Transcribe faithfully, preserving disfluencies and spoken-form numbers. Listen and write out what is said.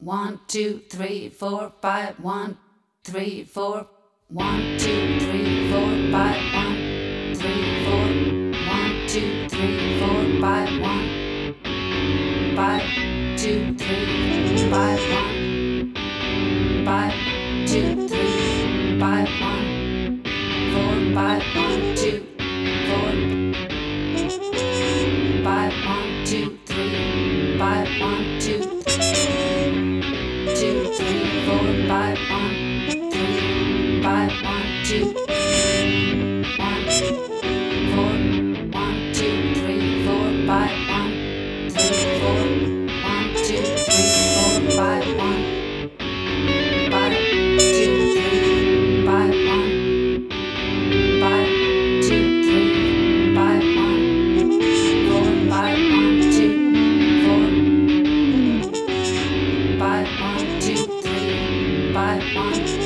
One, two, three, four, five. One, three, four. One, two, three, four, five. One, three, four. One, two, three, four, five. One, five, two, three, five. One, five, two, three, five. One, four, five, one, two, four, five, one, two, three, five, one, two, two, three, four, five, one, three, five, one, two, one, four, one, two, three, four, five, one, three, four, one, two, three, four, five, one, five, two, three, five, one, five, two, three, five, one, four, five, one, two, four, five, one, two, three, five, one.